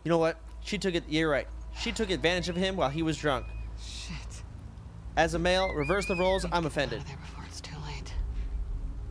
You know what? She took it. You're right. She took advantage of him while he was drunk. Shit. As a male, reverse the roles. I'm Get offended. out of there before